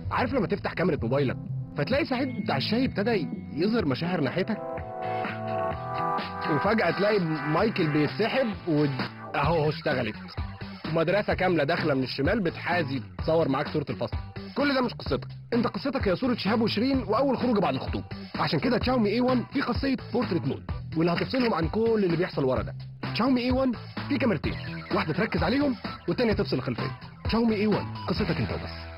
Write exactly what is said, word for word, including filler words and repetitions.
عارف لما تفتح كاميرا موبايلك فتلاقي سعيد بتاع الشاي ابتدى يظهر مشاعر ناحيتك، وفجأة تلاقي مايكل بيتسحب واهو اشتغلت، ومدرسة كاملة داخلة من الشمال بتحازي تصور معاك صورة الفصل. كل ده مش قصتك، انت قصتك هي صورة شهاب وشيرين واول خروجه بعد الخطوبة. عشان كده تشاومي اي واحد في خاصية بورتريت مود، واللي هتفصلهم عن كل اللي بيحصل ورا ده. تشاومي اي واحد في كاميرتين، واحدة تركز عليهم والتانية تفصل الخلفية. تشاومي اي واحد قصتك انت وبس.